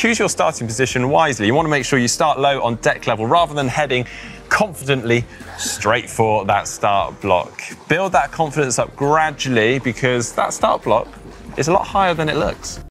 choose your starting position wisely. You want to make sure you start low on deck level rather than heading confidently straight for that start block. Build that confidence up gradually because that start block is a lot higher than it looks.